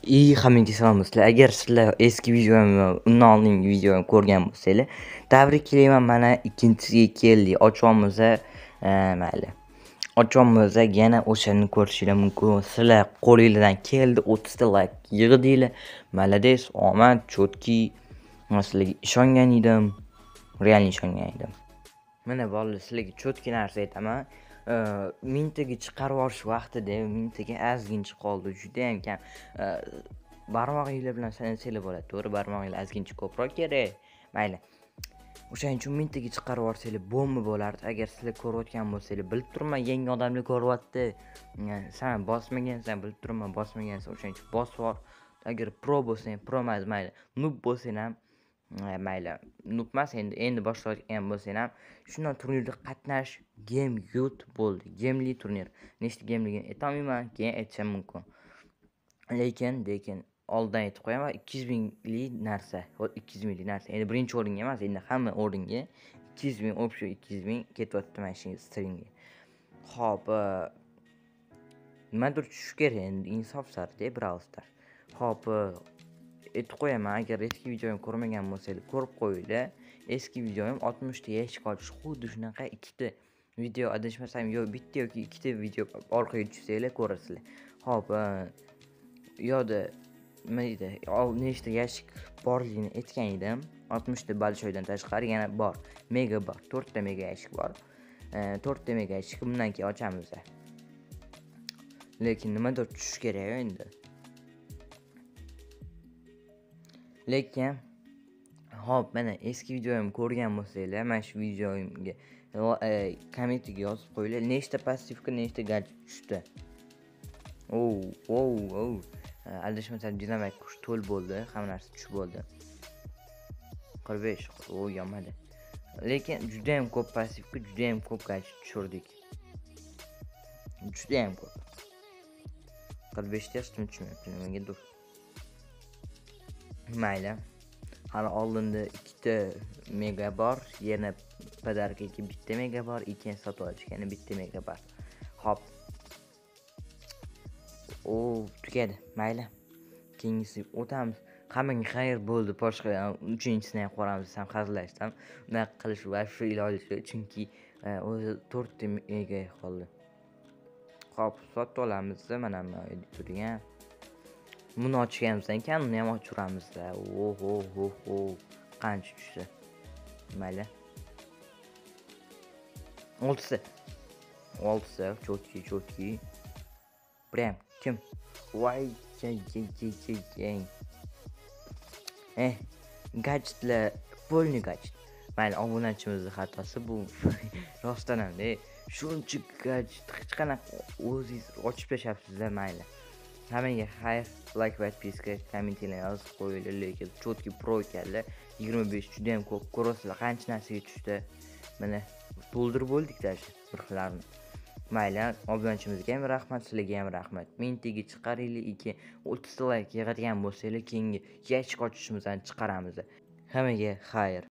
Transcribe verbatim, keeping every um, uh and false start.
İyi hammaga salom sizlar. Agar sizlar eski videoyimni va undan oldingi videoyimni ko'rgan bo'lsanglar, tabriklayman, mana ikkinchisiga keldik. Ochamiz, eee, mayli. Ochamiz, yana o'shani ko'rishinglar mumkin. Sizlar qo'lingizdan keldi, o'ttiz ta like yig'dinglar. Молодец, omad, chotki. Men sizlarga ishongan edim. Real ishongan edim. Mana bolalar, sizlarga chotki narsa aytaman. Eee, mintaga chiqarib yuborish vaqtida mintaga ozgincha qoldi. Juda ham kam. Eee, barmog'inglar bilan sanasanglar bo'ladi, to'g'ri? Barmog'inglar ozgincha ko'proq kerak. Mayli. O'shaning uchun mintaga chiqarib yuborsanglar bomba bo'lardi. Agar sizlar ko'rayotgan bo'lsanglar, bilib turibman, yangi odamlar ko'ryapti. San bosmagansan, bilib turibman, bosmagansan. O'shaning uchun bosib yubor. Agar pro bo'lsang, pro emas, mayli. Noob bo'lsang ham mayli. Noob emas, endi endi boshlayotgan bo'lsang ham shunday turnirda qatnash, game yut bo'ldi. Gemli turnir. Nechta gemligini aytolmayman, keyin aytishim mumkin. Lekin, lekin oldin aytib qo'yaman, ikki yuz minglik narsa. ikki yuz minglik narsa. Endi birinchi o'ringa emas, endi hamma o'ringa ikki yuz ming, общий ikki yuz ming ketyapti mana shu stringga. Xo'p, nimadir tushish kerak endi, insof sar-da, birovsizlar. Xo'p, aytib qo'yaman, agar eski videoyimni ko'rmagan bo'lsanglar, ko'rib qo'yinglar. Eski videoyim oltmish ta yashik olish, xuddi shunaqa ikkita video adashmasam, yo bitta yoki ikkita video orqaga tushsanglar ko'rasizlar. Xo'p, yo'da nima deydi, nechta yashik borligini aytgan edim. oltmish ta balshoydan tashqari yana bor. Mega bor. to'rt ta mega yashik bor. to'rt ta mega yashik bundan keyin ochamiz. Lekin nimadir tushish kerak endi. Lekin hop, mana eski videoyimni ko'rgan bo'lsanglar, mana shu videoyimga kommentga yozib qo'yinglar, nechta passivka, nechta gadjet tushdi. Oh, oh, oh. Adashmasam dinamik kuch to'l bo'ldi, hamma narsa tushib bo'ldi. qirq besh, o yomadi. Lekin juda ham ko'p passivka, juda ham ko'p gadjet tushirdik. Juda ham ko'p. qirq besh ta tushunmayapti, nimaga mayli. Hali oldinda ikkita mega bor, yana podarkaga bitta mega bor, ikkinchi sotib olishgani bitta mega bor. Hop. O, tugadi. Mayli. Keyingisi o'tamiz. Hammaga xayr bo'ldi. Boshqa uchinchisini ham ko'ramiz, ham hazillashdim. Unaqa qilish va shu iloji, chunki o'zi to'rt ta mega qoldi. Hop, sotib olamiz. Mana bu editorga. Buni ochganimizdan keyin uni ham ochiramiz. Oho, oho, qancha tushdi. Mayli. oltita. oltita, chotki, chotki. Prям kim? Voy, jay, jay, jay, jay. Eh, gadjetlar, polni gadjet. Mayli, obunachimizning xatosi bu. Rostdan ham-da, shuncha gadjet hech qanaqa o'zingiz ochib tashlabsiz-da, mayli. Hammaga xayr, like va podpiska, kommentlar yozib qo'yinglar, lekin chotki pro ekanlar. yigirma besh juda ham ko'p. Ko'rasizlar qancha narsaga tushdi. Mana to'ldirib bo'ldik-da bir xillarni. Mayli, obunachimizga ham rahmat, sizlarga ham rahmat. Mintaga chiqaringlar, ikki o'ttiz ta like yig'adigan bo'lsanglar, keyingi yashik ochishimizdan chiqaramiz. Hammaga xayr.